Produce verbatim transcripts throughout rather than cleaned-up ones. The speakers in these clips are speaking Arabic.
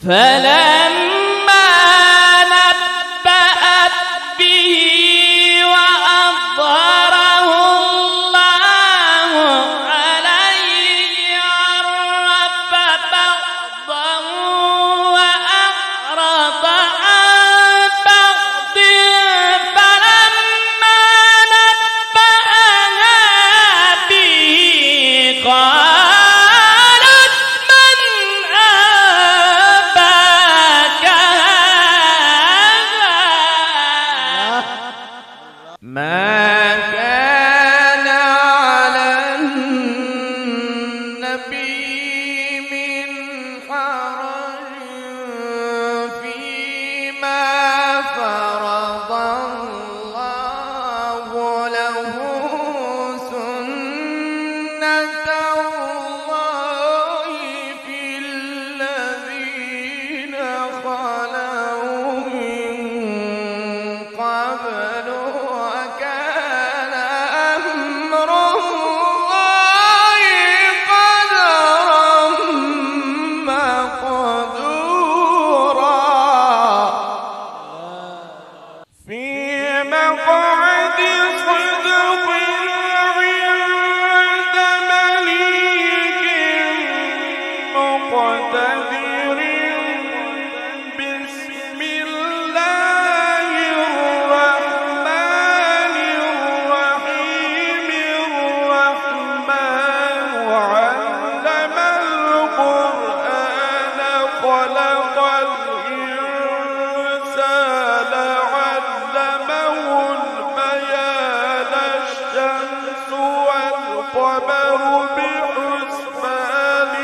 فلما نبأت به وأظهره الله عليه عرف بعضه وأعرض عن بعض فلما نبأها به قالت من أنباك هذا ما كان على النبي من حرج فيما فرض الله له سنة الله في الذين خلوا من قبل وكان أمر الله قدرا مقدورا في مقعد صدق عند مليك مقتدر بسم الله الرحمن الرحيم الرحمن علم القرآن خلق الإنسان علمه البيان الشمس والقمر بحسبان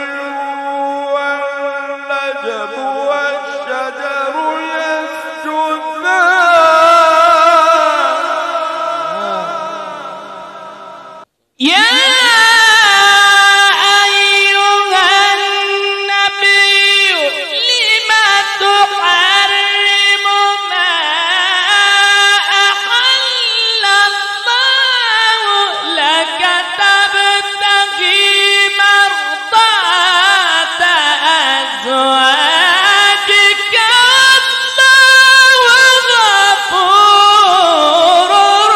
والنجم والشجر يسجدان يا أيها النبي لم تحرم ما أحل الله لك تبتغي مرضات أزواجك والله غفور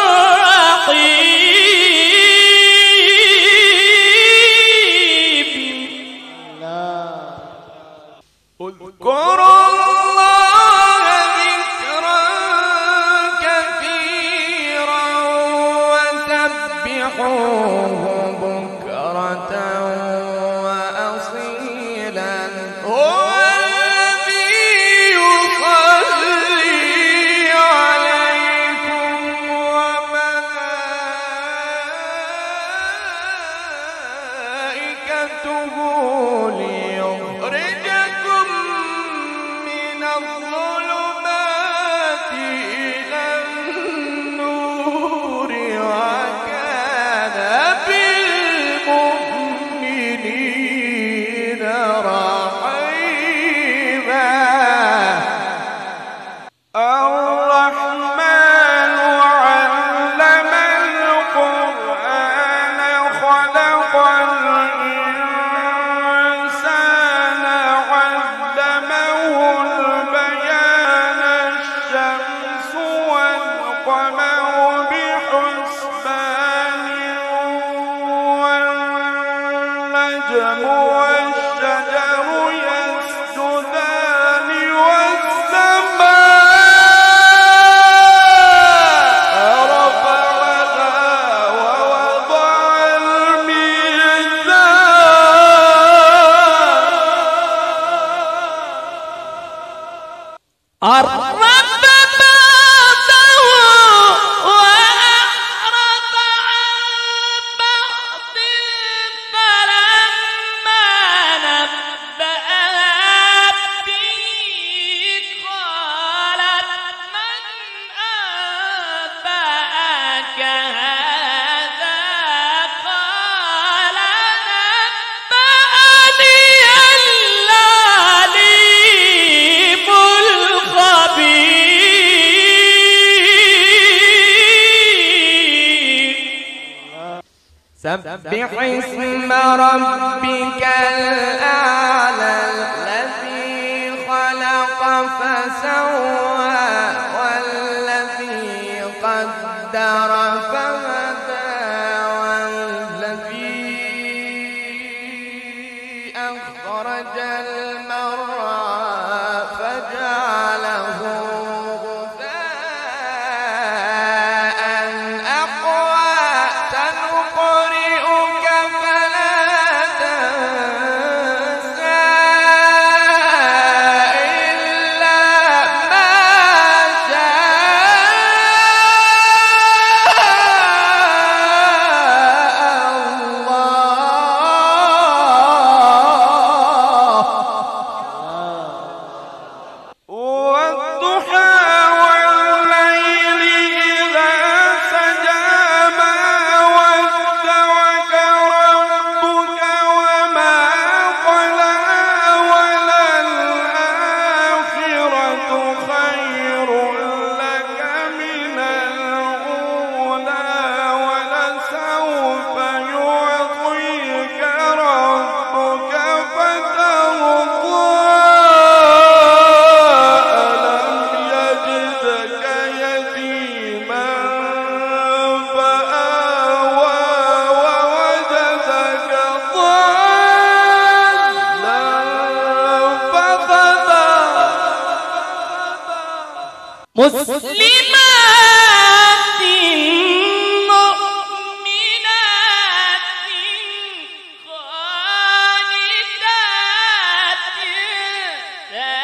رحيم. اذكروا الله ذكرا كثيرا وسبحوه بكرة وأصيلا هو الذي يصلي عليكم وملائكته ليخرجكم من الظلمات إلى النور وكان بالمؤمنين رحيما. الرحمن علم القرآن خلق الإنسان علمه البيان الشمس والقمر بحسبان والنجم والشجر يسجدان والسماء رفعها ووضع الميزان عرف بعضه وأعرض عن بعض فلما نبأها به قالت من أنبأك هذا قال نبأني العليم الخبير. سبح اسم ربك الأعلى الذي خلق خلق فسوى والذي قدر فهدى والذي أخرج المرعى فجعله غثاء أحوى سنقرئك فلا تنسى إلا ما مسلمات مؤمنات قانتات